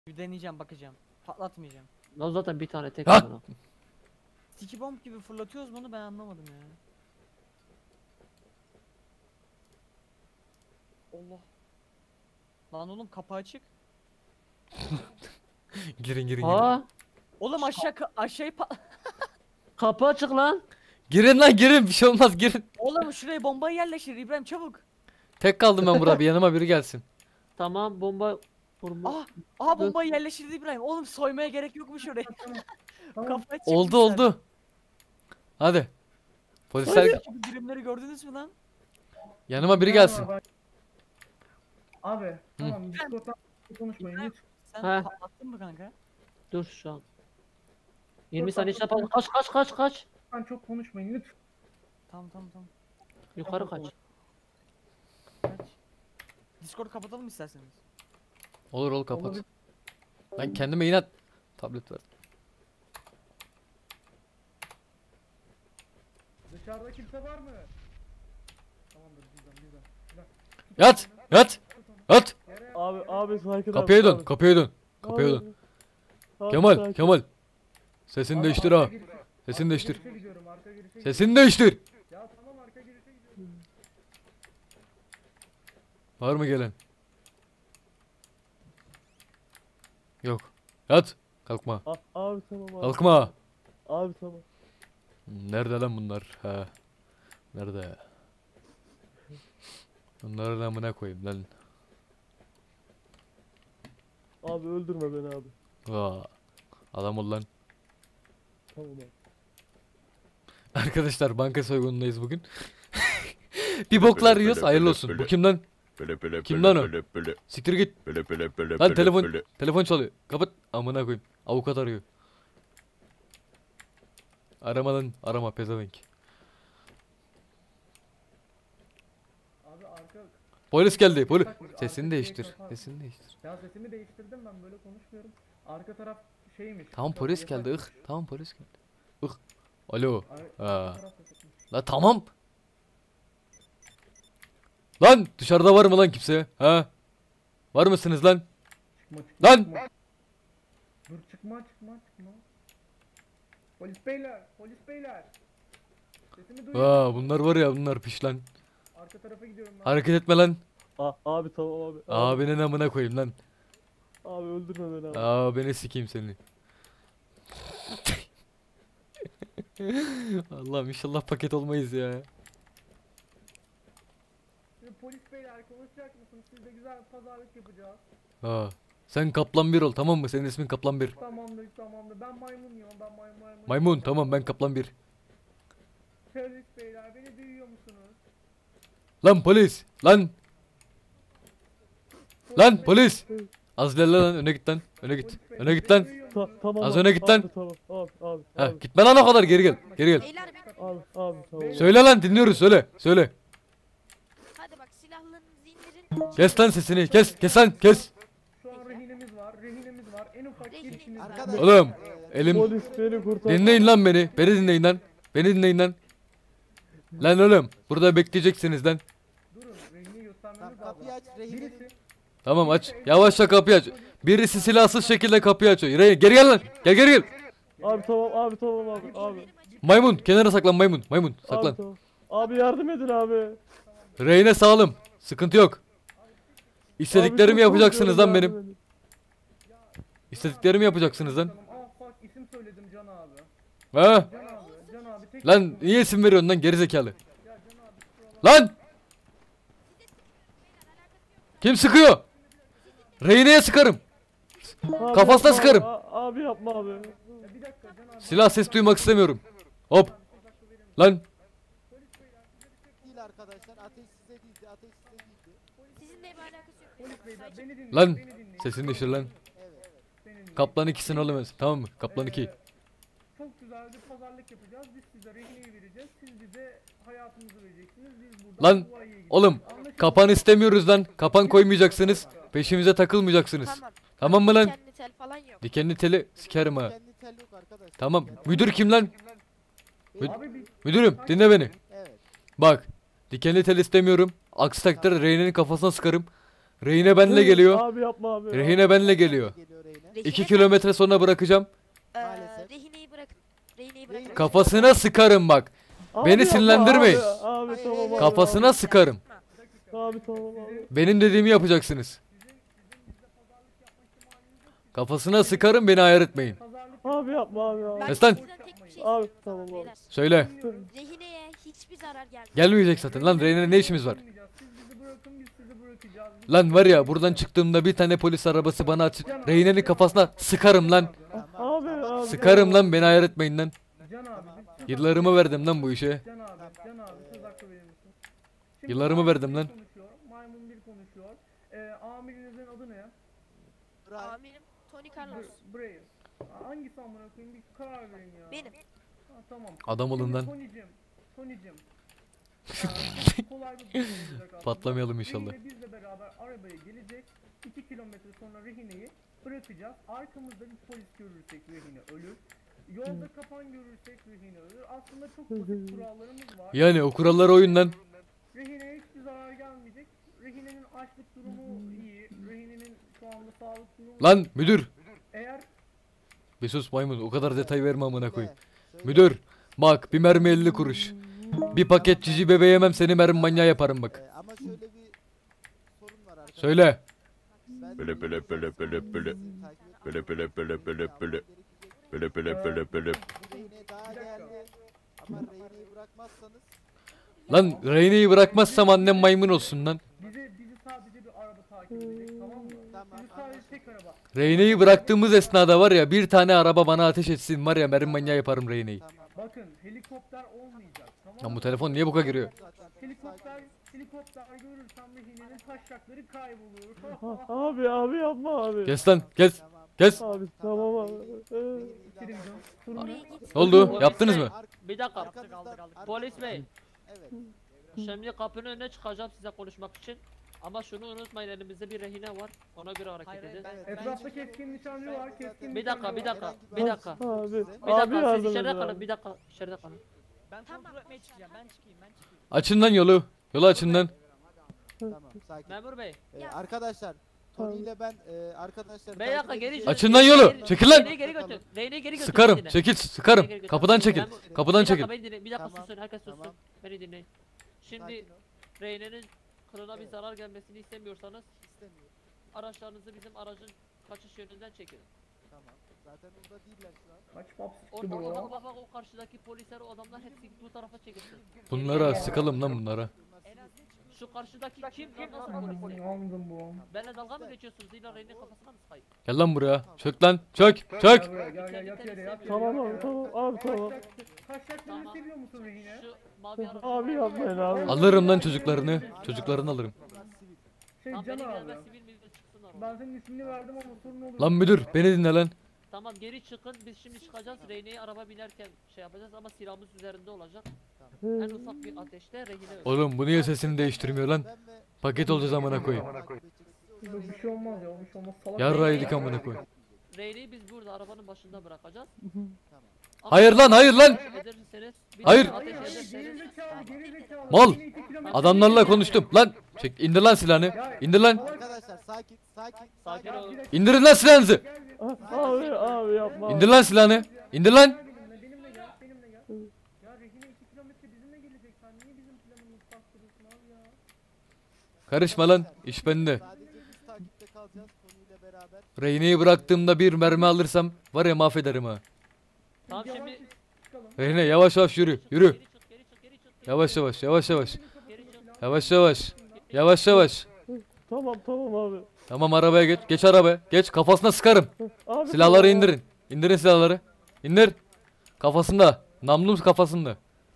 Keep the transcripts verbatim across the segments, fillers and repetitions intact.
Bir deneyeceğim, bakacağım. Patlatmayacağım. Lan zaten bir tane tek Ha! adamı. Sticky bomb gibi fırlatıyoruz bunu, ben anlamadım ya. Allah. Lan oğlum kapı açık. Girin girin girin. Aa, Oğlum aşağı aşağıya pa kapı açık lan. Girin lan girin, bir şey olmaz, girin. Oğlum şuraya bombayı yerleştir İbrahim, çabuk. Tek kaldım ben burada, bir yanıma biri gelsin. Tamam, bomba vurma. Ah, aha bombayı yerleştirdi İbrahim. Oğlum soymaya gerek yokmuş oraya. Kafaya çıkmışlar. Oldu oldu. Hadi. Polisler Şu birimleri gördünüz mü lan? yanıma biri gelsin. Abi tamam Discord'dan konuşmayın lütfen. Sen He. patlattın mı kanka? Dur şu an. yirmi saniye içinde yapalım. Kaç kaç kaç kaç. Lütfen çok konuşmayın lütfen. Tamam tamam tamam. Yukarı kaç. Kaç. Discord kapatalım isterseniz. Olur olur, kapat. Olabilir. Ben kendime inat tablet ver. Dışarıda kimse var mı? Tamamdır bizden bizden. bizden. Yat yat yat. Yere Abi abi sakin Kapıya abi, dön, abi. kapıya dön. Kapıya Abi, dön. abi, Kemal sakin. Kemal. Sesini Abi, değiştir arka ha. girişe- Sesini arka değiştir. girişe gidiyorum, arka girişe gidiyorum. Sesini değiştir. Ya tamam arka girişe gidiyorum. Var mı gelen? Yok. Yat. Kalkma. A- abi tamam abi. Kalkma. Abi tamam. Nerede lan bunlar? Ha. Nerede? Bunların amına koyayım lan. Abi öldürme beni abi. Aa. Adam ol lan. Tamam abi. Arkadaşlar banka soygunundayız bugün. Bir boklar yiyoruz, hayırlı olsun. Bu kim lan? Kim lan o? Siktir git. Lan telefon telefon çalıyor. Kapat. Amına koyayım. Avukat arıyor. Arama lan, arama pezevenk. Abi arka... Polis geldi. Polis. Bak, arka Sesini şeyi değiştir. kapat. Sesini değiştir. Ya sesimi değiştirdim, ben böyle konuşmuyorum. Arka taraf şeymiş. Tamam polis geldi. Ih. Tamam polis geldi. Ih. Alo. Ar- Ha. arka taraf yasakmış. La tamam. Lan dışarıda var mı lan kimse? Ha? Var mısınız lan? Çıkma çıkma Lan! çıkma. Dur çıkma çıkma çıkma. Polis beyler, polis beyler. Sesimi duyuyor. Aa bunlar var ya, bunlar piş lan. Arka tarafa gidiyorum ben. Hareket etme lan. A- abi tamam abi. Abi, Abinin amına koyayım lan. abi öldürme beni abi. Aa beni sikeyim seni. Allah'ım inşallah paket olmayız ya. Şimdi polis beyler konuşacak mısınız? Sizle güzel bir pazarlık yapacağız. Aa sen Kaplan bir ol, tamam mı? Senin ismin Kaplan bir. Tamamdır tamamdır. Ben maymun yiyorum. Ben maymun maymun. Maymun tamam, ben Kaplan bir. Polis beyler beni duyuyor musunuz? Lan polis lan. Lan polis. Az ilerle lan, öne git lan. Öne git. Polis beyler, Öne git beni lan. duyuyor Ta- musunuz? tamam Az abi, öne git abi, lan. Tamam abi abi Ha abi. gitme lan o kadar, geri gel. Geri gel. Beyler bekleyin. Abi abi tamam. Söyle lan, dinliyoruz, söyle. Söyle. Hadi bak silahlarınızı indirin. Kes lan sesini. Kes. Kes lan kes. Şu an rehinemiz var. Rehinemiz var. En ufak Rehin- girişiniz var. Arkadaş- Oğlum elim. Polis beni kurtar. Dinleyin lan beni. Beni dinleyin lan. Beni dinleyin lan. Lan oğlum burada bekleyeceksiniz lan. Durun. Rehini göstermemiz Tamam, lazım. kapıyı aç, rehini- Birisi. Tamam aç. Yavaşça kapıyı aç. Birisi silahsız şekilde kapıyı açıyor. Re- Geri gel lan. Gel geri gel. Abi tamam abi tamam abi abi. Maymun kenara saklan, maymun. Maymun saklan. Abi tamam. Abi yardım edin abi. Reyne sağlam. Sıkıntı yok. İstediklerimi Abi çok yapacaksınız lan korkuyorum, benim. yardım edin. İstediklerimi yapacaksınız lan. Aa bak isim söyledim Can abi. Ha? Can abi. Can abi. Tek Lan niye isim veriyorsun lan gerizekalı? Ya Can abi. kusura bakma. Lan! Kim sıkıyor? Reyne'ye sıkarım. Abi Kafasına yapma sıkarım. Abi, abi yapma abi. Ya bir dakika Can abi. Silah ses duymak istemiyorum. Hop. Lan. Değil arkadaşlar. Ateş size değildi. Ateş size değildi. Sizinle bir alakası yok. Polis beyler Sakin. beni dinleyin. Lan. Beni dinleyin. Sesini değiştir lan. Evet. Beni dinleyin. Kaplan ikisini alamaz. Tamam mı? Kaplan iki. Ee, Çok güzel bir pazarlık yapacağız. Biz size rehineyi vereceğiz. Siz bize hayatınızı vereceksiniz. Biz buradan Lan, Dubai'ye gideceğiz. Oğlum Anlaşıldı kapan mı? istemiyoruz lan. Kapan koymayacaksınız. Peşimize takılmayacaksınız. Tamam. Tamam mı lan? Kendi tel falan yok. Dikenli teli sikerim ha. Kendi tel yok arkadaşlar. Tamam. Kendi- Müdür kim lan? Mü- Abi bir Müdürüm dinle beni. Evet. Bak. Dikenli tel istemiyorum. Aksi takdirde Reyne'nin kafasına sıkarım. Rehine benle geliyor. Abi yapma abi. Rehine benle geliyor. Geliyor rehine. Rehine iki ben- kilometre sonra bırakacağım. Ee, Maalesef. rehineyi bırakın. Rehineyi bırakın. Kafasına sıkarım bak. Abi Beni yapma sinirlendirmeyin. Abi, abi tamam abi. Kafasına sıkarım. Abi tamam abi. Benim dediğimi yapacaksınız. Kafasına sıkarım, beni ayar etmeyin. Abi yapma abi abi. Ben Kes lan. sizden tek bir şey Abi, istiyorum tamam sana abi. beyler. Söyle. Rehineye hiçbir zarar gelmez. Gelmeyecek zaten lan, Rehine'yle ne işimiz var? Siz bizi bırakın biz sizi bırakacağız. Lan var ya, buradan çıktığımda bir tane polis arabası bana aç. Rehine'nin kafasına sıkarım lan. Abi abi. Sıkarım lan, beni ayar etmeyin lan. Can abi biz söz Yıllarımı verdim lan bu işe. Can abi, Can abi söz hakkı verir misin? Şimdi Yıllarımı Maymun verdim bir lan. konuşuyor, Maymun bir konuşuyor. Ee, amirinizin adı ne? Brian. Amirim Tony Carlos. Br- Brave. Aa, Hangisi amına koyayım bir karar verin ya. Benim. Ha, tamam. Adam olun Şimdi lan. Tony'cim. Tony'cim. Ee, kolay bir durum olacak aslında. Patlamayalım inşallah. Rehine bizle beraber arabaya gelecek. iki kilometre sonra rehineyi bırakacağız. Arkamızda bir polis görürsek rehine ölür. Yolda kapan görürsek rehine ölür. Aslında çok basit kurallarımız var. Yani o kurallara uyun lan. Rehineye hiçbir zarar gelmeyecek. Rehinenin açlık durumu iyi. Rehinenin şu anda sağlık durumu Lan müdür. eğer Bir sus maymun, o kadar detay verme amına koyayım. Söyle. Müdür. Bak, bir mermi elli kuruş. Bir paket cici bebe yemem, seni mermi manyağı yaparım bak. Ee, ama şöyle bir sorun var arkadaşlar. Söyle. Ben Böyle böyle böyle böyle böyle. sizi takip etmem Böyle böyle böyle böyle böyle. gerekecek. Böyle böyle böyle böyle. Bu rehine daha değerli. Ama rehineyi bırakmazsanız Lan Rehine'yi bırakmazsam annem maymun olsun lan. bize bizi sadece bir araba takip edecek tamam mı? Tamam, Bizi sadece tek araba. Rehine'yi bıraktığımız esnada var ya, bir tane araba bana ateş etsin var ya, mermi manyağı yaparım Rehine'yi. tamam. Bakın helikopter olmayacak tamam Lan mı? bu telefon niye bu kadar giriyor? Zaten Helikopter helikopter görürsem rehinenin taşrakları kaybolur. Ha, Abi abi yapma abi. Kes lan, kes. Tamam. Kes. Abi tamam abi. Ee, İçeri gidiyorum. Sorun Oraya ne? git. Ne oldu? Polis Yaptınız bey, mı? Bir dakika. Arkanızdan- Polis bey. Evet. Şimdi kapının önüne çıkacağım size konuşmak için. Ama şunu unutmayın, elimizde bir rehine var. Ona göre hareket Hayır, edin. Evet, Etrafta bence- keskin nişancı var. Keskin Bir dakika, bir nişancı var. dakika, bir dakika. Abi. Bir Abi dakika, siz yardım içeride edin kalın, abi. bir dakika, içeride kalın. Ben Tamam, kontrol etmeye boş ver, çıkacağım. Ben boş ver. çıkayım ben çıkayım. Açın lan yolu. Yolu açın lan. Tamam sakin. Memur bey, Ee, arkadaşlar Tony ile ben e, arkadaşlar bir dakika geri Açın lan yolu. Çekil lan. Rehineyi geri götür, rehineyi geri götür. Sıkarım. beni dinle. Çekil, Rehineyi sıkarım. geri götür. Kapıdan çekil. Memur- Kapıdan bir dakika, çekil. beni dinle, bir dakika Tamam, susun, herkes sussun. tamam. Beni dinleyin. Şimdi rehinenin kılına bir zarar gelmesini istemiyorsanız istemiyorum. araçlarınızı bizim aracın kaçış yönünden çekin. Tamam. Zaten orada değiller şu an. Kaç paps çıktı Orada bu bak ya? bak bak, o karşıdaki polisler, o adamlar hepsi bu tarafa çekilsin. Bunlara sıkalım lan bunlara. Şu karşıdaki kim lan, nasıl polis? Anladım bu. Benle dalga mı geçiyorsunuz? İlla rehinenin kafasına mı sıkayım? Gel lan buraya. Çök lan. Çök. Çök. Gel buraya gel gel yat yere yat yere. Tamam yat abi yere. tamam abi tamam. Taşraklarını Tamam. seviyor musun rehine? Şu mavi araba. Abi yapmayın abi. Alırım lan çocuklarını. Çocuklarını alırım. Bunlar sivil. Şey Tamam, Can beni abi. gelmez, sivil mivil çıksınlar oradan. Ben senin ismini verdim ama sorun olur. Lan müdür, beni dinle lan. Tamam, geri çıkın, biz şimdi çıkacağız. Rehineyi araba binerken şey yapacağız ama silahımız üzerinde olacak. En ufak bir ateşte rehine ölecek. Oğlum bu niye sesini değiştirmiyor lan? Ben ve Paket olacağız amına koyayım. takip edeceksiniz. O Yok, zaman bir şey olmaz ya bir şey olmaz. Salak. Yarra yedik amına koyayım. Rehineyi biz burada arabanın başında bırakacağız. Tamam. Ama Hayır lan, hayır lan. ederseniz, bir Hayır. daha Hayır ateş hayır ederseniz geri zekalı geri zekalı. Mal. Rehine iki kilometre Adamlarla geri konuştum. Lan. Çek, indir lan silahını. İndir lan. Arkadaşlar sakin sakin Sakin sakin. olun. İndirin lan silahınızı. Abi abi yapma abi. İndir lan silahını. İndir lan. Gel benimle, benimle gel, benimle gel. Ya rehine iki kilometre bizimle gelecek. Sen niye bizim planımızı bastırıyorsun abi ya? Karışma lan. İş bende. Sadece biz takipte kalacağız Tony ile beraber. Rehineyi bıraktığımda bir mermi alırsam var ya mahvederim ha. Tamam, Yavaş şimdi çıkalım. Rehine yavaş yavaş yürü. Yürü. Geri çık, geri çık, geri çık. Yavaş yavaş yavaş yavaş. Geri çık. Yavaş yavaş. Yavaş yavaş. Tamam tamam abi. Tamam arabaya geç. Geç arabaya. Geç kafasına sıkarım. Abi Silahları tamam. indirin. İndirin silahları. İndir. Kafasında. Namlum kafasında.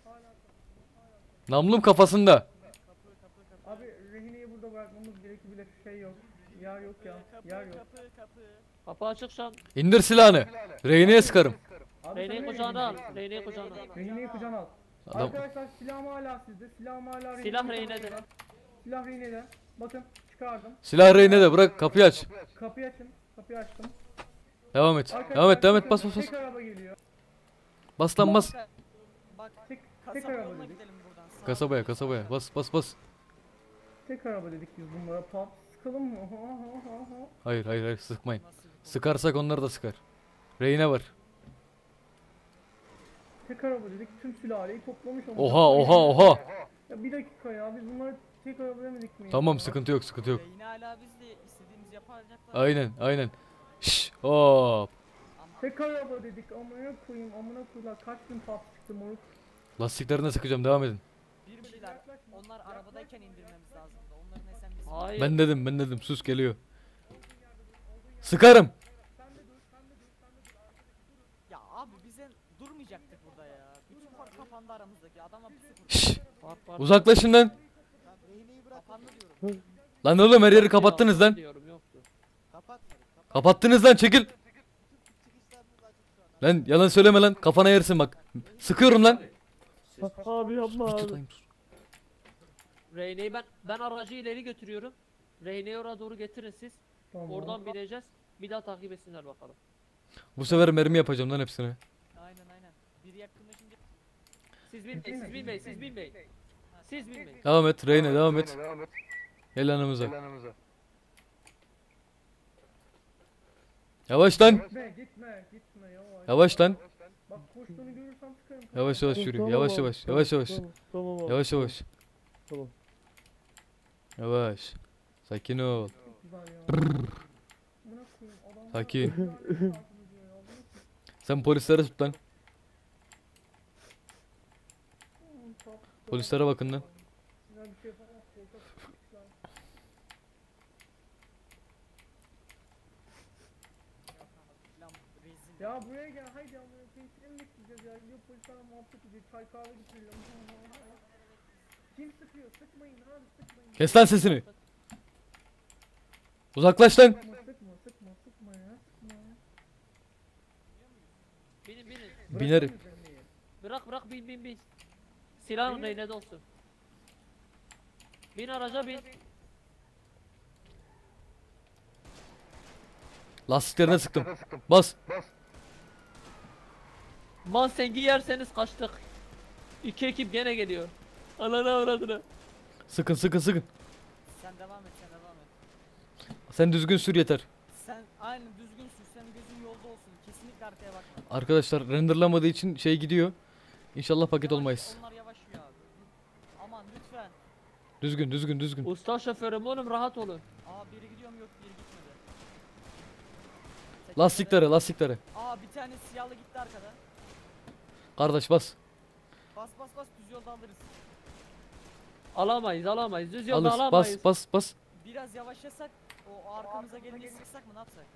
Namlum kafasında. Abi rehineyi burada bırakmamız gerekebilir. Şey yok. Yer yok ya. Yer yok. Kapı açık şu an. İndir silahını. Rehineye sıkarım. Abi Rehineyi sen kucağına al. rehineyi- Rehineyi kucağına al. Rehineyi kucağına al. Adam Arkadaşlar silahım hala sizde. Silahım hala rehinede. Silah rehinede. Silah rehinede. Bakın çıkardım. silah rehine de bırak kapıyı aç. Kapıyı açın. Kapıyı açtım. Devam et. Arkadaşlar, Devam et devam et bakın, bas bas bas. Tek araba geliyor. Bas lan bas. Bak Tek, tek kasaba araba yoluna dedik. gidelim buradan. Sağ ol. Kasabaya kasabaya bas bas bas. Tek araba dedik biz bunlara. Pop Sıkalım mı? Ha, ha, ha, ha. Hayır hayır hayır sıkmayın. Sıkarsak onlar da sıkar. Reyne var. Tek araba dedik tüm sülaleyi toplamış ama. Oha oha oha. Ya bir dakika ya biz bunları tek araba demedik mi? Tamam ya? sıkıntı yok sıkıntı yok. Yine hala biz de istediğimiz yapacaklar. Aynen aynen. Şşş hop. Tek araba dedik amına koyayım amına koyayım kaç bin pas çıktı moruk. Lastiklerine sıkacağım devam edin. Bir şeyler. Onlar arabadayken indirmemiz lazımdı. Onların esen biz. Hayır. Ben dedim ben dedim sus geliyor. Sıkarım. Ya abi bize durmayacaktık burada ya. Bütün fark kapandı aramızdaki. Adama bir sıfır. Şşş Fark var. uzaklaşın lan. Tamam rehineyi bırak. Kapandı diyorum. Lan oğlum her yeri kapattınız lan. Diyorum, yoktu. Kapatmadık. Kapat. Kapattınız lan çekil. Çıkışlarımız açık şu an. Lan yalan söyleme lan kafana yersin bak. Sıkıyorum lan. Abi yapma abi. Tutayım, dur. Reyne'yi ben ben aracı ileri götürüyorum. Reyne'yi oraya doğru getirin siz. Tamam. Oradan bineceğiz. Bir daha takip etsinler bakalım. Bu sefer mermi yapacağım lan hepsine. Aynen aynen. Biri yakınlaşınca. Siz bilmeyin, siz bilmeyin, siz bilmeyin. Siz bilmeyin. Devam et Reyne devam et. Gel yanımıza. Yavaş lan. Gitme gitme gitme yavaş. Yavaş lan. Bak koştuğunu görürsem sıkarım. Yavaş yavaş yürü. Tamam Yavaş abi, yavaş. tamam, Yavaş yavaş. Tamam, tamam abi. Yavaş yavaş. Tamam. Yavaş. Sakin ol. Çok güzel ya. Amına koyayım adam. Sakin. Sen polislere tut lan. Polislere bakın lan. Güzel bir şey yapamaz. Korkak sıkışlar. Lan rezil. Ya buraya gel haydi amına koyayım seni mi bekleyeceğiz ya gidiyor polislerle muhabbet ediyor çay kahve getiriyor. Kim sıkıyor sıkmayın abi sıkmayın. Kes lan sesini. Uzaklaş lan. Sıkma sıkma sıkma sıkma ya sıkma ya. Binin binin. Binerim. Bırakın üzerine. Bırak bırak bin bin bin. Silahın Reyne'de olsun. Bin araca bin. Lastiklerine sıktım. Bas. Mansengi yerseniz kaçtık. İki ekip gene geliyor. Ananı avradını. Sıkın sıkın sıkın. Sen devam et sen devam et. Sen düzgün sür yeter. Sen aynen düzgün sür. Senin gözün yolda olsun. Kesinlikle arkaya bakma. Arkadaşlar renderlamadığı için şey gidiyor. İnşallah paket Yavaş, olmayız. Onlar yavaşlıyor abi. Aman lütfen. Düzgün düzgün düzgün. Usta şoförüm oğlum rahat olun. Aa biri gidiyor mu yok biri gitmedi. Sekiz Lastiklere tane- lastiklere. Aa bir tane siyahlı gitti arkada. Kardeş bas. Bas bas bas düz yolda alırız. Alamayız alamayız. Düz yolda Alır. alamayız. Bas bas bas. Biraz yavaşlasak o arkamıza gelince sıksak mı ne yapsak?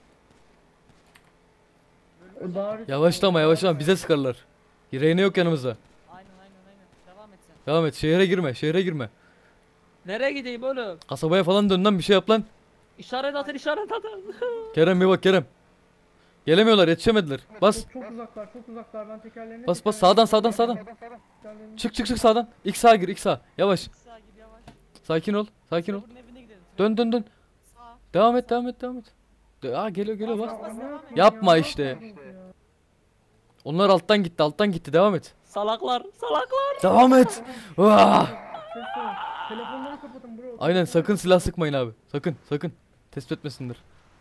O daha Yavaşlama yavaşlama bize sıkarlar. Reyne yok yanımızda. Aynen aynen aynen. Devam et sen. Devam et şehre girme şehre girme. Nereye gideyim oğlum? Kasabaya falan dön lan bir şey yap lan. İşaret atın işaret atın. Kerem bir bak Kerem. Gelemiyorlar yetişemediler. Bas. Çok, çok uzaklar çok uzaklar ben tekerlerini Bas bas sağdan sağdan sağdan. tekerlerini- Çık çık çık sağdan. İlk sağa gir ilk sağa. Yavaş. Sağ gir yavaş. Sakin ol. Sakin ol. Bunun evine gidelim. Dön dön dön. Sağ. Devam et devam et devam et. De- Aa geliyor geliyor bas. Bas, bas, devam et. Yapma Ya, işte. ne yapıyorsunuz ya? Onlar alttan gitti alttan gitti devam et. Salaklar salaklar. Devam et. Vah! Ses olun. Telefonları kapatın bro. Aynen sakın silah sıkmayın abi. Sakın sakın. Tespit etmesinler.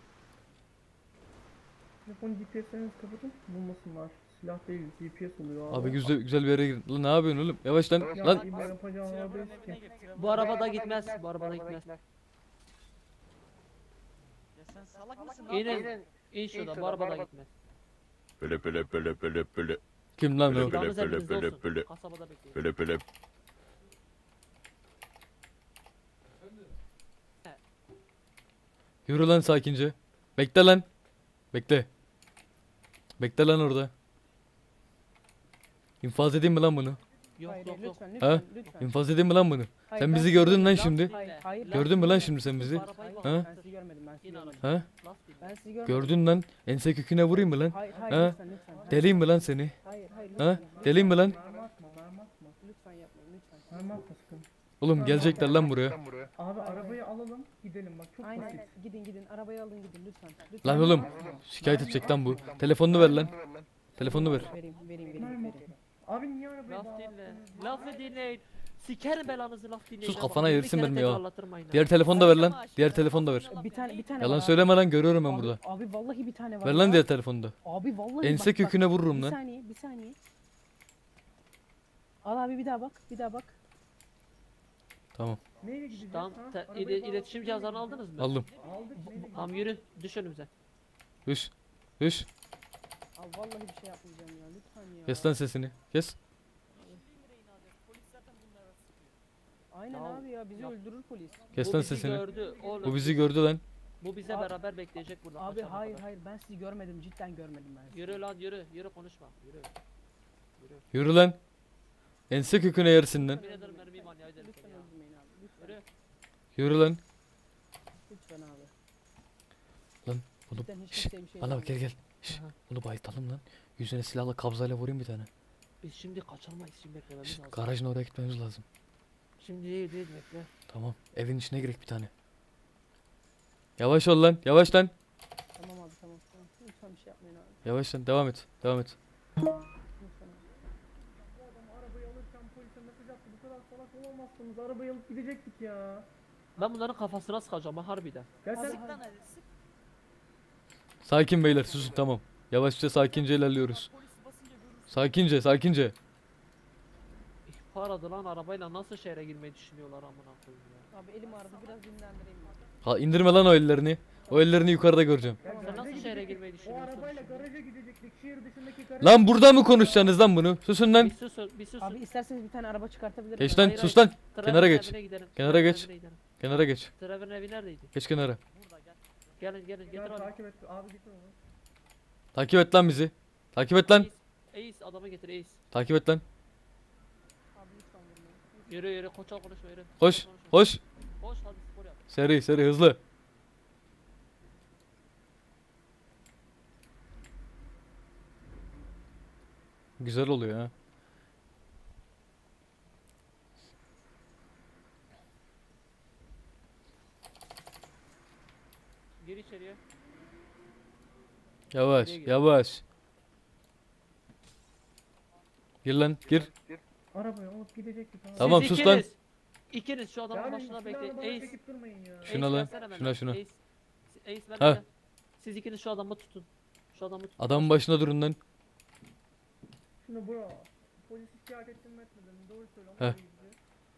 Telefon G P S'lerinizi kapatın bulmasınlar. Silah değil G P S oluyor Abi güzel güzel bir yere girin. Lan ne yapıyorsun oğlum? Yavaş lan. Ya Lan İbo yapacağım Trevor'ın arabayı evine sikeyim. gir. Trevor. Bu arabada gitmez. Bu arabada gitmez. Ya sen salak mısın? Ne İnin. yapıyorsun? İn şurada. Bu arabada gitmez. Pele pele pele pele pele kim lan o? Böyle, Silahımız böyle, elimizde böyle, olsun. böyle. Kasabada bekleyin. pele pele Yürü lan sakince. Bekle lan. Bekle. Bekle lan orada. İnfaz edeyim mi lan bunu? Yok Hayır, yok yok. lütfen, Ha? lütfen, lütfen. İnfaz edeyim mi lan bunu? Hayır, Sen ben bizi sizi gördün lan görmedim. şimdi. Hayır, hayır, Gördün mü lan şimdi sen bizi? Arabayı bak. Ha? Ben sizi görmedim, ben sizi İn görmedim. arabaya. Ha? Lastik. Ben sizi görmedim. Gördün lan. Ense köküne vurayım mı lan? Hayır, hayır, Ha? lütfen, lütfen. Hayır, Deliyim mi lan seni? Hayır, hayır, Ha? lütfen. Deliyim mi lan? Mermi atma mermi atma. Lütfen yapmayın, lütfen. Mermi atma sakın. Oğlum gelecekler lan buraya. Abi arabayı alalım gidelim bak çok Aynen, basit. gidin gidin, arabayı alın gidin lütfen. Lütfen. Lan oğlum şikayet edecek lan bu. Telefonunu ver lan. Telefonunu ver. Vereyim, vereyim, vereyim, Mermi vereyim. atma. Abi niye arabayı Laf dinle. bağlattınız? Lafı dinleyin. Sikerim belanızı laf dinleyin. Sus, ha, kafana bak, yirmi yersin kere vermiyor ha. tekrarlatırmayın ha. Diğer telefonu da ver lan. Saçma Diğer aşağı, telefonu da ver. kafasına laf Bir tane dinleyin. bir tane Yalan var abi. söyleme lan, görüyorum ben Abi- burada. Abi vallahi bir tane var. Ver lan ya. diğer telefonu da. Abi vallahi Ense bak, köküne bak. vururum Bir lan. saniye, bir saniye. Al abi bir daha bak, bir daha bak. Tamam, Neyle gideceğiz? Tamam, ha? te- Arabayı ile- bağlatıp iletişim neyle cihazlarını gideceğiz? aldınız mı? aldım. Aldık neyle gideceğiz? Tamam yürü, düş önümüze. Düş. Düş. Abi vallahi bir şey yapmayacağım ya, lütfen ya. Kes lan sesini. Kes. Polis zaten bunlara sıkıyor. Aynen Ya, abi ya, bizi yap. öldürür polis. Kes Bu lan bizi sesini. gördü oğlum. Bu bizi gördü lan. Bu bize Abi- beraber bekleyecek burada. Abi kaçana hayır kadar. hayır, ben sizi görmedim, cidden görmedim ben sizi. Yürü lan yürü, yürü konuşma. Yürü. Yürü. Yürü lan. Ense köküne yersin lan. Yemin ederim mermiyi manyağı ederim Lütfen seni ya. öldürmeyin abi, lütfen. Yürü. Yürü lan. Lütfen abi. Lan, oğlum, Cidden hiç şşş, kimseye bir şey Bana bak, gel yapmayın. gel. Şş, Aha. bunu bayıltalım lan. Yüzüne silahla kabzayla vurayım bir tane. Biz şimdi kaçamayız, şimdi beklememiz Şş, lazım. garajın oraya gitmemiz lazım. Şimdi değil değil bekle. Tamam. Evin içine girek bir tane. Yavaş ol lan. Yavaş lan. Tamam abi, tamam tamam. Lütfen bir şey yapmayın abi. Yavaş lan. Devam et. Devam et. Lütfen abi. Bu adam arabayı alırken polise mesaj attı. Bu kadar salak olamazsınız. Arabayı alıp gidecektik ya. Ben bunların kafasına sıkacağım ha harbiden. Ya sen Sık lan hadi sık. Sakin beyler, susun, tamam. Yavaşça sakince ilerliyoruz. Polisi basınca görürsün. Sakince, sakince. İhbar adı lan arabayla nasıl şehre girmeyi düşünüyorlar amına koyayım ya. Abi elim ağrıdı, biraz dinlendireyim abi. Ha, indirme lan o ellerini. O ellerini yukarıda göreceğim. Ya Sen garaja nasıl şehre gidecektik. girmeyi O düşünüyorsun arabayla şimdi? garaja gidecektik. Şehir dışındaki garaj. Lan burada mı konuşacaksınız lan bunu? Susun lan. Bir susun, bir susun. Abi isterseniz bir tane araba çıkartabilirim. Geç ben. lan, Hayır, sus hayır. lan. Trevor'ın kenara geç. evine gidelim. Kenara Trevor'ın geç. evine gidelim. Kenara geç. Trevor'ın evi neredeydi? Geç kenara. Burada gel. Gelin gelin Gel getir abi. takip et. Abi getir onu. Takip et lan bizi. Takip et lan. Ace, Ace adamı getir Ace. Takip et lan. Abi lütfen vurmayın. Yürü yürü koça konuşma yürü. Koş. Konuşma. Koş. Koş hadi spor yap. Seri, seri, hızlı. Güzel oluyor ha. Gir içeriye. Yavaş, Nereye gir? yavaş. Gir lan, gir. Arabayı alıp gidecektik abi. Tamam, Siz sus lan. ikiniz- İkiniz şu adamın Yani başına silahı bekleyin. bana Ace. çekip durmayın ya. Şuna Ace lan, versene bana. şuna, şuna. Ace. Ace ver Ha. bana. Siz ikiniz şu adamı tutun. Şu adamı tutun. Adamın başına durun lan. Şunu bro. Polis şikayet ettim mi etmedim mi? Doğru söyle. Heh. Ama iyi gidiyor.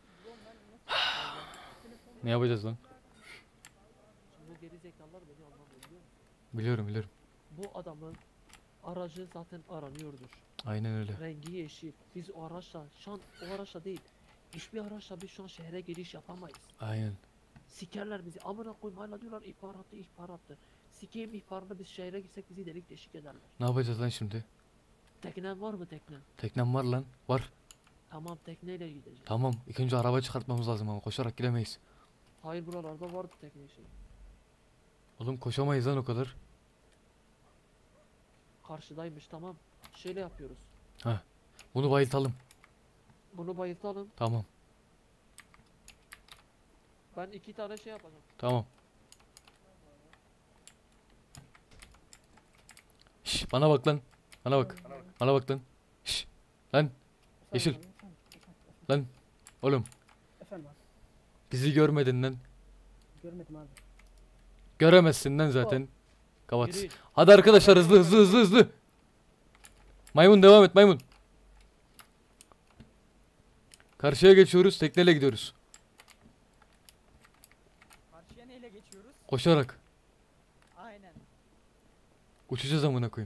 Ne yapacağız lan? Şimdi bu geri zekalar beni anlamıyor biliyor musun? Biliyorum, biliyorum. Bu adamın aracı zaten aranıyordur. Aynen öyle. Rengi yeşil. Biz o araçla, şu an o araçla değil. Hiçbir araçla biz şu an şehre giriş yapamayız. Aynen. Sikerler bizi. Amına koyayım hala diyorlar ihbar attı, ihbar attı. Sikeyim ihbarını biz şehre gitsek bizi delik deşik ederler. Ne yapacağız lan şimdi? Teknen var mı teknen? Teknem var lan. Var. Tamam tekneyle gideceğiz. Tamam. İlk önce araba çıkartmamız lazım ama koşarak gidemeyiz. Hayır buralarda vardı tekne şey. Oğlum koşamayız lan o kadar. Karşıdaymış tamam. Şöyle yapıyoruz. Bunu bayıltalım. Bunu bayıltalım. Tamam. Ben iki tane şey yapacağım. Tamam. Şş, bana bak lan. Bana bak. Bana bak lan. Şş. Lan Yeşil. Efendim abi, efendim, efendim, oğlum. efendim abi. Bizi görmedin lan. Görmedim abi. Göremezsin lan zaten. Kapat. Yürüyün. Hadi arkadaşlar, hızlı hızlı hızlı hızlı. Maymun devam et, maymun. Karşıya geçiyoruz, tekneyle gidiyoruz. Karşıya neyle geçiyoruz? Koşarak. Aynen. Uçacağız amına koyayım.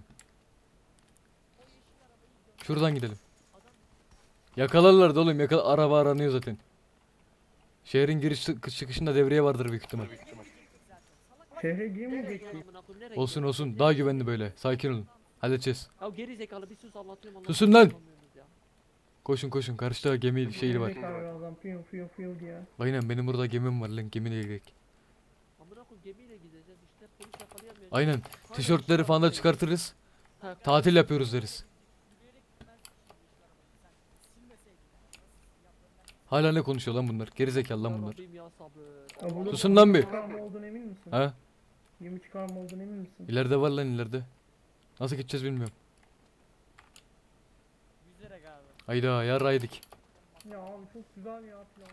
Şuradan gidelim. Yakalarlar da oğlum, yakala, araba aranıyor zaten. Şehrin giriş çık- çıkışında devreye vardır büyük ihtimal. Şehre girmeyecektik. Amına koyayım, nereye Olsun gidiyorsun? olsun, Nereye daha gidiyorsun? güvenli böyle. Sakin olun. Halledeceğiz. Ya geri zekalı bir sus anlatıyorum anlatıyorum. Susun lan! Anlamıyorsunuz ya. Koşun koşun, karşıda gemi şeyi var. Gerizekalı adam fiyo fiyo fiyo diye. Aynen, benim burada gemim var lan, gemiyle gidelim. Amına koyayım gemiyle gideceğiz işte polis yakalayamayacak. Aynen, Hala tişörtleri falan da dışarıdayız. çıkartırız. Ha, Tatil yapıyoruz deriz. Hala ne konuşuyor lan bunlar? Gerizekalı lan ya bunlar. Rabbim ya sabır. Ya burada Susun lan bir. çıkarma olduğunu emin misin? Ha? Gemi çıkarma olduğunu emin misin? İleride var lan, ileride. Nasıl gideceğiz bilmiyorum. Yüzerek abi. Hayda, yarraydık. Ya abi çok güzel ya plan.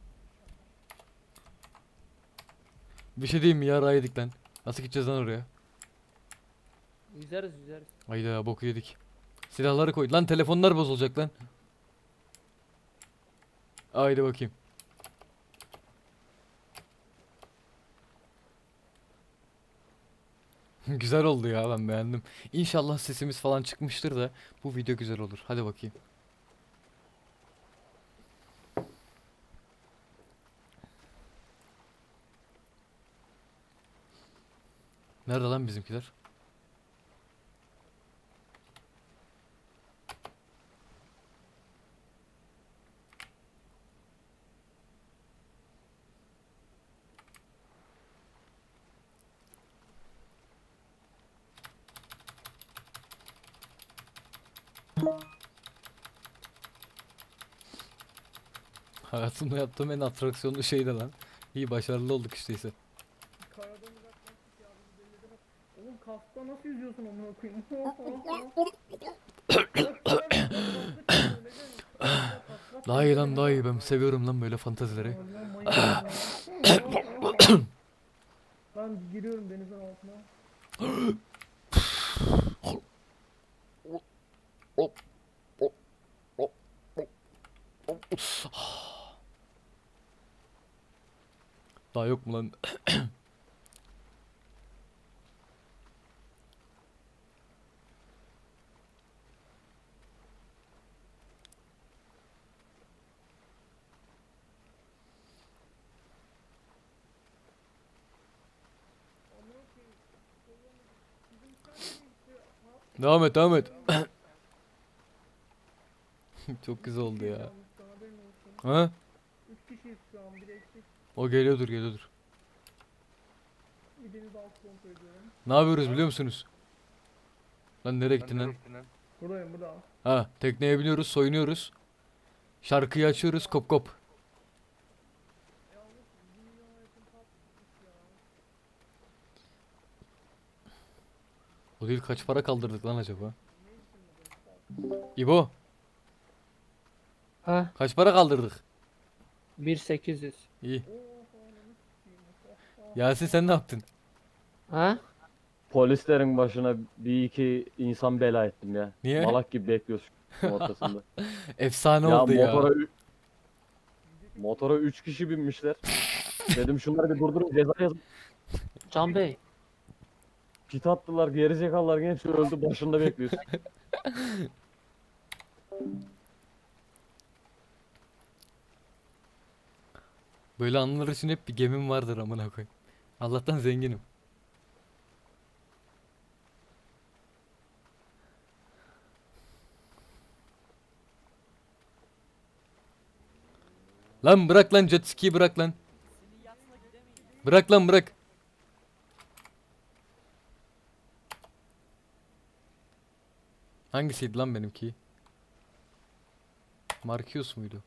Bir şey diyeyim mi ya, raya yedik lan. Nasıl gideceğiz lan oraya? Yüzeriz yüzeriz. Hayda boku yedik. Silahları koy. Lan telefonlar bozulacak lan. Haydi bakayım. Güzel oldu ya, ben beğendim. İnşallah sesimiz falan çıkmıştır da bu video güzel olur. Hadi bakayım. Nerede lan bizimkiler? Hayatımda yaptığım en atraksiyonlu şeydi lan. İyi, başarılı olduk işte ise. Karadan uzaklaştık ya bizi belli de bak. Oğlum kaskta nasıl yüzüyorsun amına koyayım? Daha iyi lan, daha iyi, ben seviyorum lan böyle fantazileri. Ben giriyorum denizin altına. Daha yok mu lan? Devam et, devam et. Çok güzel oldu ya. Ha? Üç kişiyiz şu an, bir eksik. O geliyordur, geliyordur. Bir deniz altı kontrol ediyorum. Ne yapıyoruz biliyor musunuz? Lan nereye gittin lan? Buradayım burada. Ha, tekneye biniyoruz, soyunuyoruz. Şarkıyı açıyoruz, kop kop. O değil, kaç para kaldırdık lan acaba? İbo, Ha? kaç para kaldırdık? bir sekiz yüz. İyi. Yasin sen ne yaptın? Ha? Polislerin başına bir iki insan bela ettim ya. Niye? Malak gibi bekliyoruz şu ortasında. Efsane ya oldu ya. motora ü- motora üç kişi binmişler. Dedim şunları bir durdurun, ceza yazın. Can Bey. Pit attılar, gerizekalılar, genç öldü, başında bekliyorsun. Böyle anılar için hep bir gemim vardır amına koyayım. Allah'tan zenginim. Lan bırak lan, jet ski'yi bırak lan. Senin yatla gidemeyiz. Bırak lan, bırak. Hangisiydi lan benimki? Markius muydu?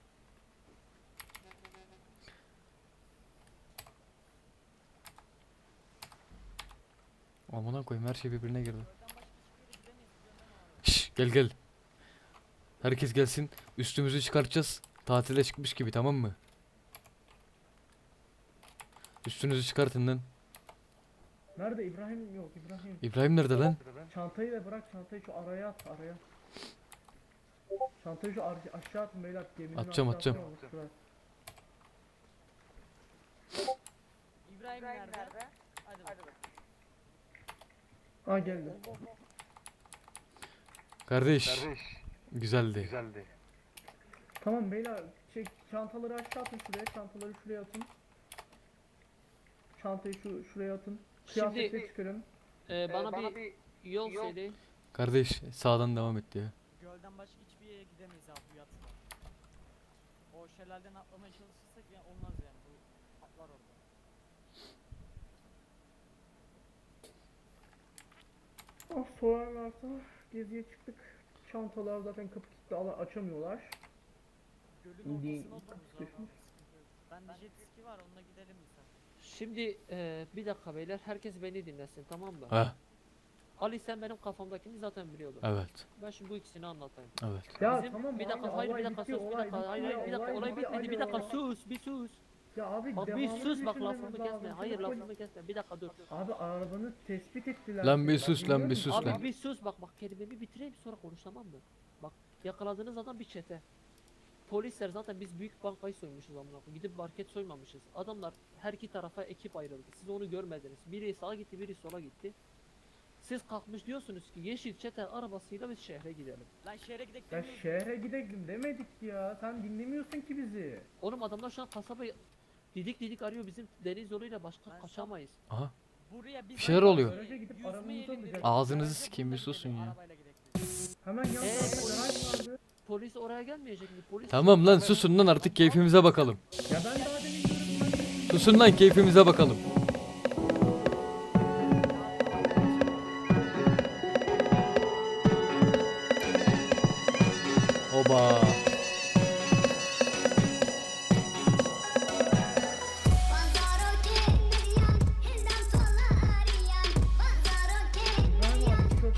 Amına koyayım, her şey birbirine girdi. Şş, gel gel. Herkes gelsin. Üstümüzü çıkartacağız. Tatile çıkmış gibi, tamam mı? Üstünüzü çıkartın lan. Nerede İbrahim? Yok İbrahim. İbrahim nerede lan? Çantayı da bırak, çantayı şu araya at, araya. Çantayı şu ar- aşağı atın beyler. Geminin Atacağım, aşağısına atacağım. olmuş şurası. İbrahim nerede? Hadi bakalım. Ha geldi. Kardeş. Güzeldi. Tamam beyler, şey, çantaları aşağı atın şuraya, çantaları şuraya atın. Çantayı şu şuraya atın. Kıyafetle Şimdi çıkarın. e, bana, bir yol söyle. Kardeş sağdan devam et ya. Gölden başka hiçbir yere gidemeyiz abi bu yatla. O şelaleden atlamaya çalışırsak ya olmaz yani, bu patlar orada. Ah, sorarlarsa geziye çıktık. Çantalar zaten kapı kilitli, ala- açamıyorlar. Gölün Değil, ortasına otururuz abi. sıkışmış. Sıkıntı yok. Bende jet ski var, onunla gidelim misal. Şimdi e, bir dakika beyler, herkes beni dinlesin, tamam mı? Ha. Ali sen benim kafamdakini zaten biliyordun. Evet. Ben şimdi bu ikisini anlatayım. Evet. Ya Bizim- tamam bir dakika abi, hayır bir olay dakika bitti, sus bir olay dakika bitti hayır ya, hayır bir dakika olay bitti, bitmedi bir alo. dakika sus bir sus. Ya abi Bak bir devamını sus bak düşünmemiz lafımı lazım. kesme. Şimdi Hayır polis- lafımı kesme. Bir dakika dur. Abi arabanı tespit ettiler. Lan bir seni, sus, bak, lan biliyor bir musun? sus Abi lan. bir sus bak bak kelimemi bitireyim sonra konuş tamam mı? Bak yakaladığınız adam bir çete. Polisler zaten biz büyük bankayı soymuşuz amına koyayım. Gidip market soymamışız. Adamlar her iki tarafa ekip ayrıldı. Siz onu görmediniz. Biri sağa gitti, biri sola gitti. Siz kalkmış diyorsunuz ki yeşil çete arabasıyla biz şehre gidelim. Lan şehre gidelim Ya demiyoruz. şehre gidelim demedik ki ya. Sen dinlemiyorsun ki bizi. Oğlum adamlar şu an kasaba didik didik arıyor bizim deniz yoluyla başka Ben kaçamayız. Aha. Buraya biz Bir şeyler oluyor. Garaja gidip Yüzmeyi aramızı elindir. alacağız. Ağzınızı Garaja sikeyim, bununla bir susun gidelim, ya. arabayla gidelim. Hemen yan Ee, tarafta polis- garaj vardı. Polis oraya gelmeyecek mi? Polis Tamam lan susun lan artık keyfimize bakalım. Ya ben daha demin gördüm. Susun lan keyfimize bakalım. Oba. İbrahim abi çok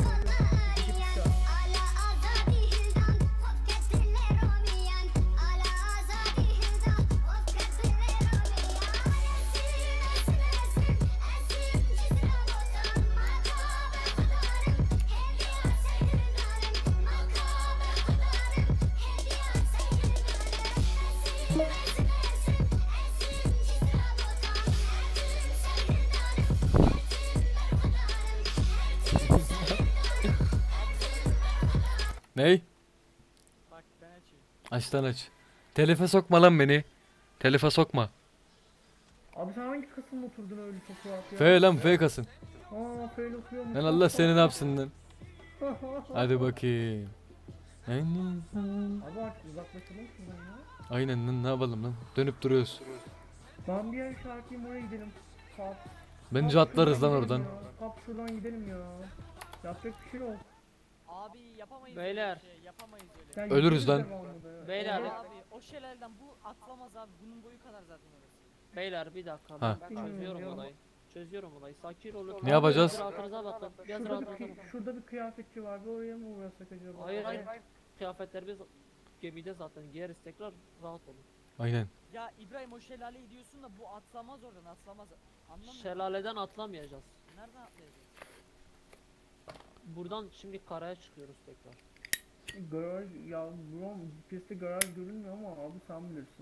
Ney? Bak ben açayım. Aç lan aç. Telife sokma lan beni. Telife sokma. Abi sen hangi kısımda oturdun öyle çok rahat ya? F lan F kasın. Aa F'yle okuyormuş. Lan Allah seni ne yapsın lan. Hadi bakayım. Abi artık uzaklaşalım şuradan ya. Aynen lan ne yapalım lan. Dönüp duruyoruz. Ben bir yer şarkıyım oraya gidelim. Kap. Bence Kap atlarız lan şuradan oradan. gidelim ya. Kap şuradan gidelim ya. Yapacak bir şey yok. Abi yapamayız Beyler. öyle bir şey. Yapamayız öyle. Sen Ölürüz gideriz lan. devamında ya. Beyler. Orada- Abi o şelaleden bu atlamaz abi. Bunun boyu kadar zaten orası. Beyler bir dakika Ha. ben Bilmiyorum çözüyorum ya. olayı. Çözüyorum olayı. Sakin olun. Ne yapacağız? Biraz rahatınıza bakın. Biraz Şurada bir, rahatınıza kı- bakın. şurada bir kıyafetçi var. Bir oraya mı uğrasak acaba? Hayır hayır. Kıyafetler biz gemide zaten giyeriz tekrar rahat olun. Aynen. Ya İbrahim o şelaleyi diyorsun da bu atlamaz oradan atlamaz. Anlamıyorum. Şelaleden atlamayacağız. Nereden atlayacağız? Buradan şimdi karaya çıkıyoruz tekrar. Garaj ya bro G P S'te garaj görünmüyor ama abi sen bilirsin.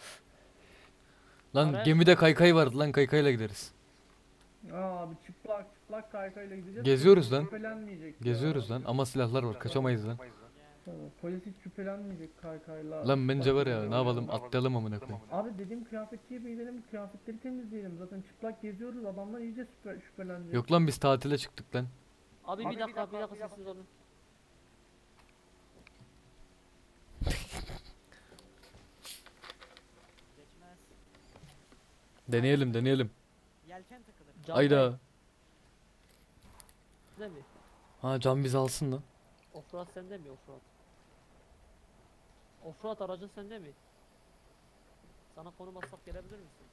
Lan Araya- gemide kaykay vardı lan kaykayla gideriz. Aa abi çıplak çıplak kaykayla gideceğiz. Geziyoruz Polis lan. Şüphelenmeyecek ya. Geziyoruz lan ama silahlar var kaçamayız lan. Tamam, polis hiç şüphelenmeyecek kaykayla. Lan bence var ya ne yapalım atlayalım amına koyayım. Abi dediğim kıyafetçiye bir gidelim kıyafetleri temizleyelim. Zaten çıplak geziyoruz adamlar iyice şüphe, şüphelenecek. Yok lan biz tatile çıktık lan. Abi bir dakika bir dakika sessiz olun. Geçmez. Deneyelim deneyelim. Yelken takılır. Can Ayda. Bey, Değil mi? Ha can bizi alsın lan. Ofrat sende mi Ofrat? Ofrat aracın sende mi? Sana konum atsak gelebilir misin?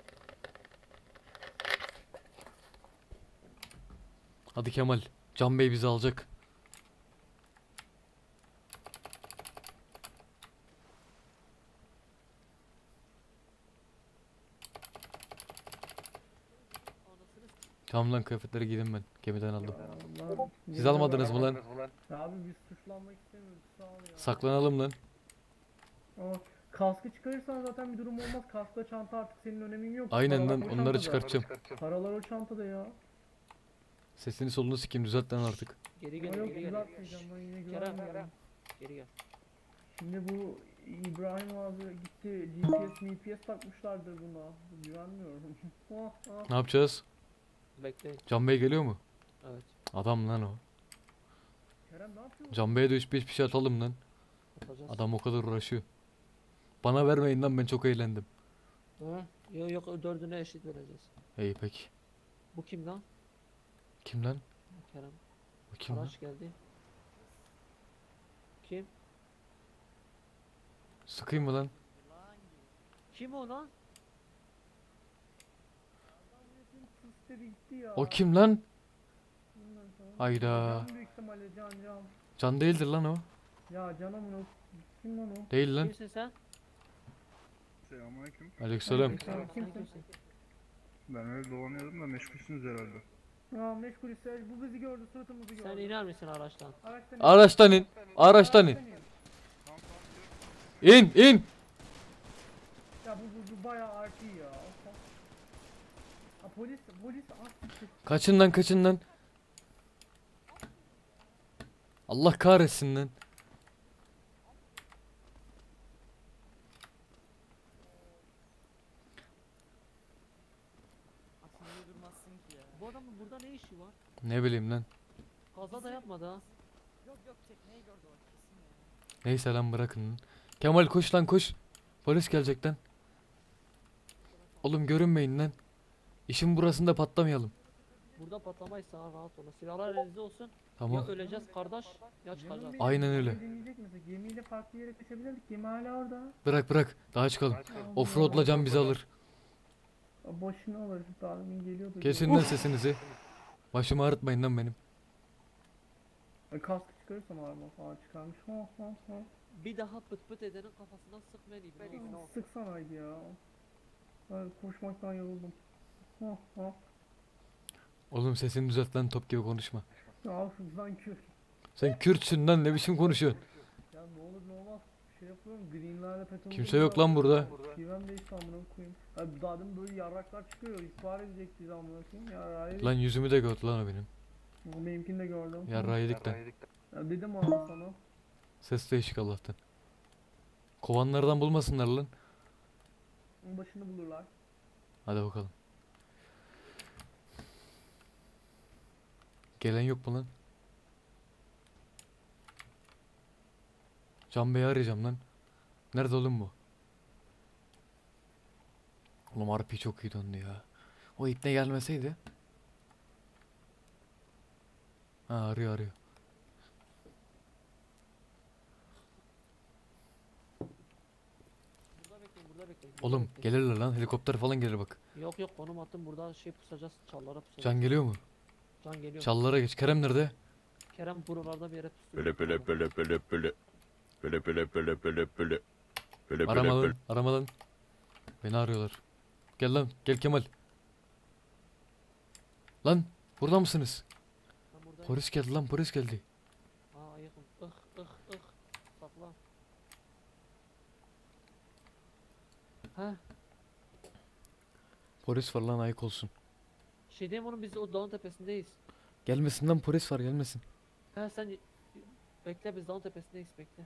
Hadi Kemal. Can Bey bizi alacak. Anasını s- Tamam lan kıyafetleri giydim ben. Gemiden aldım. Allah, Siz almadınız mı lan? Ya abi biz suçlanmak istemiyoruz sağ ol ya. Saklanalım lan. Ama kaskı çıkarırsan zaten bir durum olmaz. Kaskla çanta artık senin önemin yok. Aynen Paralar lan o onları çantada. çıkartacağım. Paralar o çantada ya. Sesini solunu sikeyim düzelt lan artık. Geri Ama gel yok geri gel. düzeltmeyeceğim ben yine Kerem, güvenmiyorum. Geri gel. Şimdi bu İbrahim abi gitti G P S M P S takmışlardır buna. Güvenmiyorum. Ah, ah. Ne yapacağız? Bekleyin. Can Bey geliyor mu? Evet. Adam lan o. Kerem ne yapıyorsun? Can Bey'e de üç beş bir şey atalım lan. Yapacağız. Adam o kadar uğraşıyor. Bana vermeyin lan ben çok eğlendim. Hı? Yok yok dördüne eşit vereceğiz. İyi peki. Bu kim lan? Kim lan? Kerem. O kim lan? Araç geldi. Kim? Sıkayım mı lan? Lan gibi. Kim o lan? Sisteri gitti ya. O kim lan? Bilmem sana. Hayda. Can büyük ihtimalle can can. Can değildir lan o. Ya canımın o. Kim lan o? Değil lan. Kimsin sen? Selamünaleyküm. Aleykümselam. Sen Sen kimsin? kimsin? Ben öyle dolanıyordum da meşgulsünüz herhalde. Ya meşgul ise bu bizi gördü, suratımızı gördü. Sen iner misin araçtan? Araçtan in. Araçtan in. Araçtan in. Tamam tamam. İn in. Ya bu, bu, bu bayağı R P ya. Ha, polis, polis artık. Kaçın lan kaçın lan. Allah kahretsin lan. Atın niye durmazsın ki ya? Bu adamın burada ne işi var? Ne bileyim lan. Kaza da yapmadı ha. Yok yok tekneyi gördü o kesin ya. Neyse lan bırakın lan. Kemal koş lan koş. Polis gelecek lan. Oğlum görünmeyin lan. İşin burasında patlamayalım. Burada patlamayız, sana rahat olun. Silahlar elinizde olsun. Tamam. Ya öleceğiz kardeş ya çıkacağız. Aynen öyle. Dinleyecek misin? Gemiyle farklı yere kaçabilirdik. Gemi hala orada. Bırak bırak. Daha çıkalım. Offroad'la can bizi alır. Boşuna alır. Daha demin geliyordu. Kesin lan sesinizi. Başımı ağrıtmayın lan benim. Ay, kaskı çıkarırsam arma falan çıkarmış. Ha ha ha. Bir daha pıt pıt edenin kafasından sıkmayın ibne. Sıksanaydı ya. Ben koşmaktan yoruldum. Ha ha. Oğlum sesini düzelt lan, top gibi konuşma. Ya lan kür. Sen Kürtsün lan, ne biçim konuşuyorsun? Ya ne olur ne olmaz. Şey yapıyorum. Greenler'de petrol. Kimse yok lan burada. Kivem değişti amına koyayım. Abi daha demin böyle yarraklar çıkıyor. İhbar edecek bizi amına koyayım. Yarrağı yedik. Lan yüzümü de gördü lan o benim. Benimkini de gördüm. Yarrağı yedik de. Ya dedim ama sana. Ses değişik Allah'tan. Kovanlardan bulmasınlar lan. Onun başını bulurlar. Hadi bakalım. Gelen yok mu lan? Can Bey'i arayacağım lan. Nerede oğlum bu? Oğlum R P çok iyi döndü ya. O ipne gelmeseydi. Ha, arıyor arıyor. Burada bekleyin, burada bekleyin. burada Oğlum bekleyin. gelirler lan, helikopter falan gelir bak. Yok yok, konum attım, burada şey pusacağız, çallara pusacağız. Can geliyor mu? Can geliyor. Çallara geç. Kerem nerede? Kerem buralarda bir yere pusuyor. Pele pele pele pele pele. Pele pele pele pele pele. Pele pele Arama pele. lan, arama lan. Beni arıyorlar. Gel lan, gel Kemal. Lan, burada mısınız? Ben buradayım. Polis geldi lan, polis geldi. Aa ayıkım. Ih ih ih. Sakla. Ha, Polis var lan, ayık olsun. şey diyeyim oğlum, biz o dağın tepesindeyiz. Gelmesin lan, polis var, gelmesin. Ha sen y- bekle, biz dağın tepesindeyiz, bekle.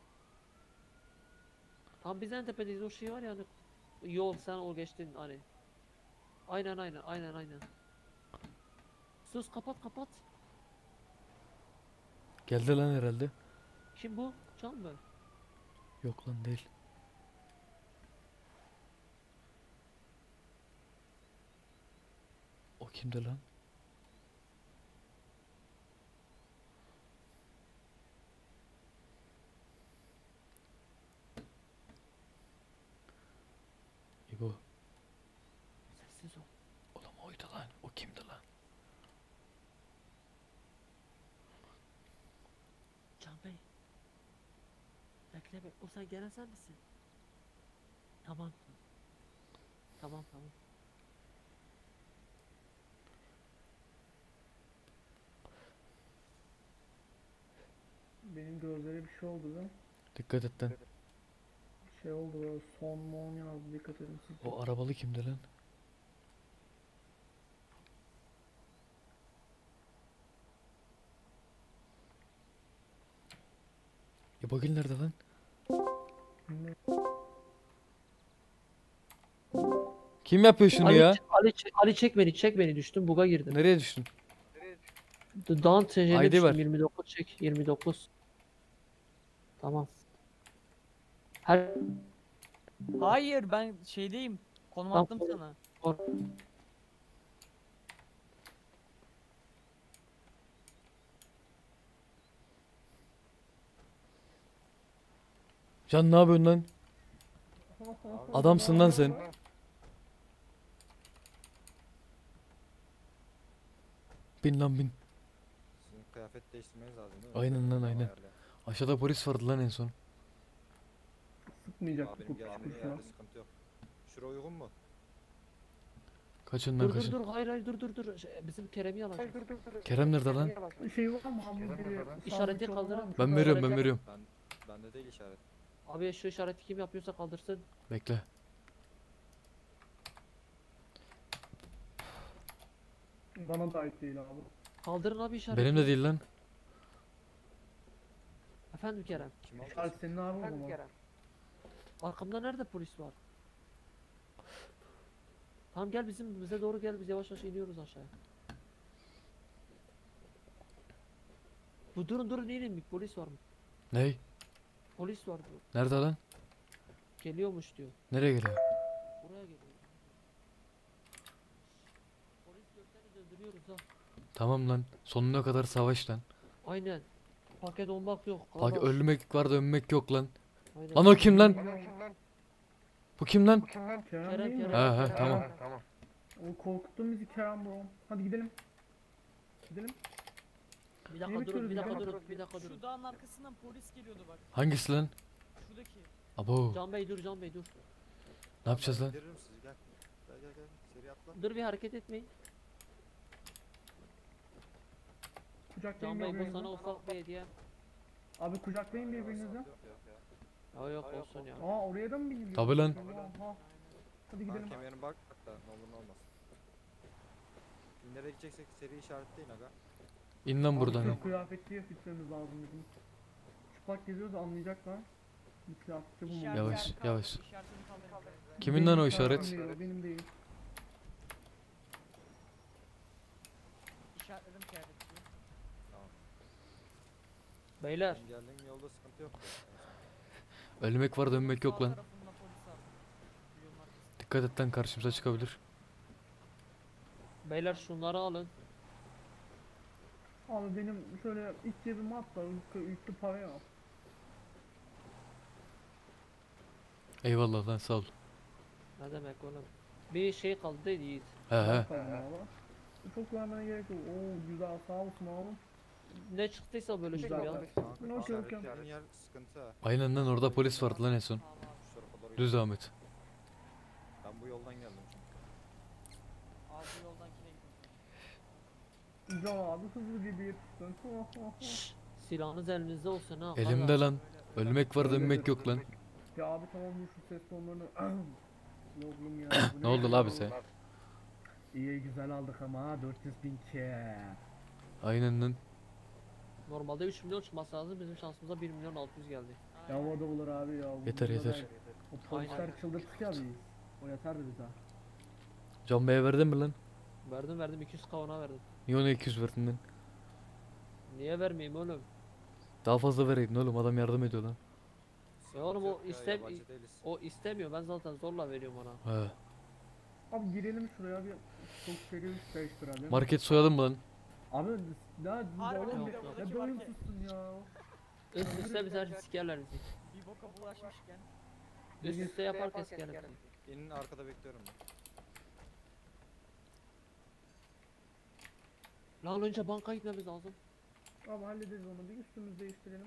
Tam biz en tepedeyiz, o şey var ya hani yol, sen o geçtin hani. Aynen aynen aynen aynen. Sus, kapat kapat. Geldi lan herhalde. Kim bu? Can mı? Yok lan, değil. O kimdi lan? İbo. Sessiz ol. Oğlum oydu lan. O kimdi lan? Can Bey. Bekle be. O sen gelen sen misin? Tamam. Tamam tamam. Benim gözlere bir şey oldu değil mi? Dikkat et lan. Bir şey oldu böyle son mon yazdı, dikkat edin siz. O arabalı kimdi lan? İbogil nerede lan? Ne? Kim yapıyor şunu Ali, ya? ç- Ali, ç- Ali çek beni, çek beni, düştüm, buga girdim. Nereye düştün? D- Dağın teceline I D ver. düştüm, yirmi dokuz çek, yirmi dokuz. Tamam. Her Hayır ben şeydeyim. Konum Tamam. attım sana. Can ne yapıyorsun lan? Adamsın lan sen. Bin lan bin. Kıyafet değiştirmeniz lazım değil mi? Aynen lan aynen. Ayarlayın. Aşağıda polis vardı lan en son. Sıkmayacak Aa, benim bu geldiğim kuşkusuna. yerde sıkıntı yok. Şura uygun mu? Kaçın lan Dur dur kaçın. dur hayır hayır dur dur dur. Şey, bizim Kerem'i alacağız. Kerem nerede lan? Şey var mı hamburgeri? İşareti sandviç olan kaldırın. var mı? Ben Şurada veriyorum ben hareket- veriyorum. Ben bende değil işaret. Abi şu işareti kim yapıyorsa kaldırsın. Bekle. Bana da ait değil abi. Kaldırın abi işareti. Benim de değil lan. Efendim Kerem. Kim aldı? İşaret senin abi o zaman. Arkamda nerede polis var? Tamam gel bizim bize doğru gel, biz yavaş yavaş iniyoruz aşağıya. Bu durun durun inin, bir polis var mı? Ney? Polis var diyor. Nerede lan? Geliyormuş diyor. Nereye geliyor? Buraya geliyor. Polis görseniz öldürüyoruz ha. Tamam lan. Sonuna kadar savaş lan. Aynen. Paket olmak yok. Bak kardeş. ölmek var da ölmek yok lan. Aynen. Lan o kim lan? Bu kim lan? Kerem, Kerem, değil mi? Kerem. Ha ha tamam. O korkuttun bizi Kerem bro. Hadi gidelim. Gidelim. Bir Niye dakika durun, bitiyoruz bir ya? dakika durun, bir dakika durun. Şu dağın arkasından polis geliyordu bak. Hangisi lan? Şuradaki. Abo. Can Bey dur, Can Bey dur. Ne yapacağız lan? İndiririm sizi gel. Gel gel gel. Seri atla. Dur bir hareket etmeyin. Kucaklayın Can Bey bu birbirinizi. sana ufak bir hediye. Abi kucaklayın birbirinizi. Yok yok ya. Ya yok olsun ya. Aa oraya da mı biniliyor? Tabii lan. Oha. Hadi Gidelim. gidelim. Kemerin bak hatta ne olur ne olmaz. Nereye gideceksek seri işaretleyin aga. İn lan Abi buradan. Türk kıyafetliye gitmemiz lazım bizim. Çıplak geziyoruz anlayacaklar. Bir kıyafetçi bulmamız İşaret- Yavaş, işaretini yavaş. kaldır, işaretini kaldır. Kimin lan o Benim işaret? değil, o benim değil. İşaretledim kıyafetçiyi. Beyler Benim geldiğim yolda sıkıntı yok. Ölmek var da ölmek yok Sağ lan. tarafında polis var. Bu yolun arkasında. Dikkat et lan karşımıza çıkabilir. beyler şunları alın. Abi benim şöyle ilk cebime at da yüklü, yüklü para yok. Eyvallah lan sağ ol. Ne demek oğlum? Bir şey kaldı değil Yiğit. He he. Bakalım abi. Çok vermene gerek yok. Oo güzel sağ olsun abi. Ne çıktıysa bölüştüm Güzel ya. para. Kanka Okey, okey. işaretlerin yer sıkıntı ha. Aynen lan orada polis vardı lan en son. Tamam abi. Şu tarafa doğru Düz gidelim. devam et. Ben bu yoldan geldim çünkü. Abi bu yoldan kine gidiyoruz. Güzel abi hızlı gibi yetiştin. Şşş, silahınız elinizde olsun ha. Elimde hala. lan. Ölmek var da ölmek yok lan. Ya abi tamam bu şu ses tonlarını. Yok oğlum ya. bu Ne oldu la ya? bize? İyi güzel aldık ama ha dört yüz bin ke. Aynen lan. Normalde üç milyon çıkması lazım. Bizim şansımıza bir milyon altı yüz geldi. Ya o da olur abi ya. bu Yeter, burada yeter. da- O polisler Aynen. çıldırttık ya biz. O yeterdi bize. Can Bey'e verdin mi lan? Verdim verdim iki yüz kavana verdim. Niye ona iki yüz verdin lan? Niye vermeyeyim oğlum? Daha fazla vereydin oğlum adam yardım ediyor lan. Ya oğlum Yok o ya, istem yabancı değiliz. o istemiyor. Ben zaten zorla veriyorum ona. He. Abi girelim şuraya bir çok seri bir değiştirelim. Market soyalım mı lan? Abi daha Harbiden oğlum yok, ya, yok. ya Buradaki doyumsuzsun ya. Üst üste bize sikerler bizi. Bir boka bulaşmışken. Üst üste yaparken sikerler bizi. İnin arkada bekliyorum ben. Lan önce banka gitmemiz lazım. Abi hallederiz onu bir üstümüzü değiştirelim.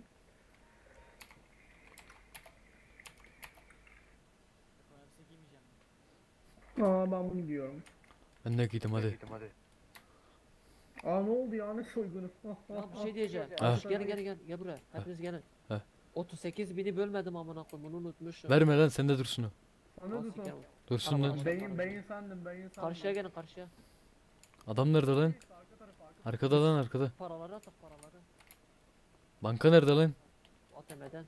Ben elbise giymeyeceğim. Aa ben bunu giyiyorum. Ben de giydim hadi. Aa ne oldu ya ne soygunu? Lan bir şey diyeceğim. Ha. Şş, Gelin gelin gelin gel buraya. Hepiniz gelin. Ha. otuz sekiz bini bölmedim amına koyayım, bunu unutmuşum. Verme lan sende dursun o. Anladın Al, mı? siker bu. Dursun Tamam, lan. al. Beyin beyin sandım beyin sandım. Karşıya gelin karşıya. Adam nerede lan? Arka tarafa arka. Arkada lan arkada. Paraları atak paraları. Banka nerede lan? A T M'den.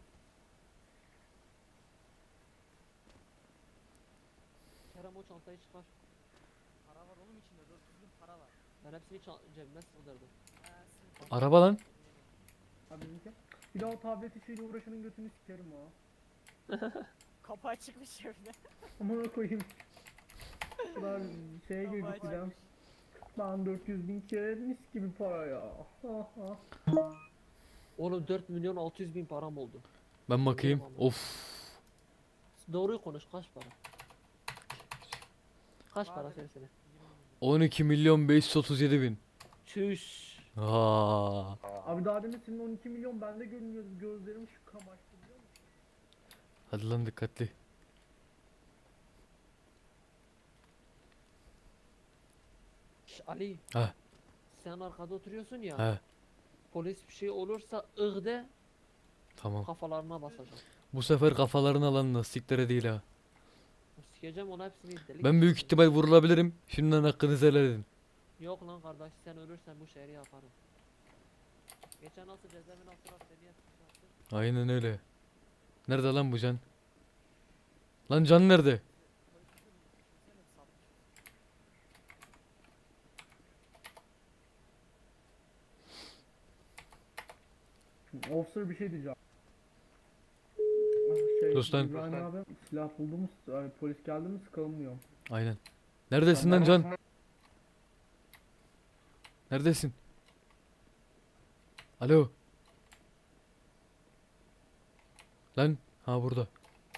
Kerem o çantayı çıkar. Para var oğlum içinde. dört yüz bin para var. Ben hepsini ça- cebime sığdırdım. Ee, sizin- Araba lan. Ha bizimki. Bir daha o tablet işiyle uğraşanın götünü sikerim ha. Kapağı çıkmış evde. Amına koyayım. Kadar şeye Kapağı girdik bir daha. çıkmış. Ben dört yüz bin kere mis gibi para ya. Ha ha. Oğlum dört milyon altı yüz bin param oldu. Ben bakayım. Of. Doğruyu konuş, kaç para? Kaç para Vardır. söylesene. yirmi milyon. on iki milyon beş yüz otuz yedi bin. Çüş. Aa. Abi daha demin senin on iki milyon bende görünüyordu. Gözlerim şu kamaştı biliyor musun? Hadi lan dikkatli. Şş, Ali. Ha. Sen arkada oturuyorsun ya. He. Polis bir şey olursa ıh de Tamam. kafalarına basacağım. Bu sefer kafalarını alan lastiklere değil ha. Sikeceğim ona hepsini delik. Ben büyük ihtimal vurulabilirim. Şimdiden hakkınızı helal edin. Yok lan kardeş sen ölürsen bu şehri yaparım. Geçen nasıl cezaevine attılar seni yaptım. Aynen öyle. Nerede lan bu can? Lan can nerede? Officer bir şey diyeceğim. Ah, Şey, Sus lan. İbrahim abi silah buldunuz. Yani polis geldi mi sıkalım diyor. Aynen. Neredesin lan can? Neredesin? Alo. Lan ha burada.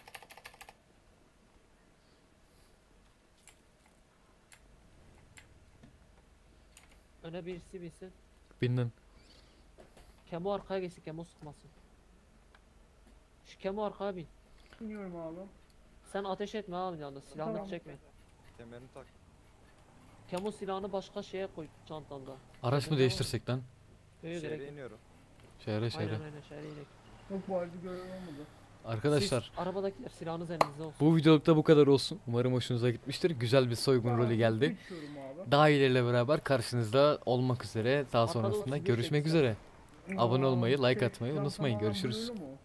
Öne birisi bilsin. Bin lan. Kemo arkaya geçsin, Kemo sıkmasın. Şu Kemo arkaya bin. Bilmiyorum abi. Sen ateş etme abi yalnız, silahını Tamam. çekme. Kemerini tak. Kemo silahını başka şeye koy çantanda. Araç mı değiştirsek lan? Öyle gerek Şehre yok. iniyorum. Şehre şehre. Aynen aynen şehre inek. Yok bu arada görev olmadı. Arkadaşlar Siz arabadakiler silahınız elinizde olsun. bu videolukta bu kadar olsun. Umarım hoşunuza gitmiştir. Güzel bir soygun rolü geldi. İçiyorum abi. Daha ileriyle beraber karşınızda olmak üzere. Daha Arkada sonrasında otuz bir görüşmek çeksen. üzere. Abone olmayı, like Şey, atmayı can unutmayın. tamamen Görüşürüz. blurlu mu?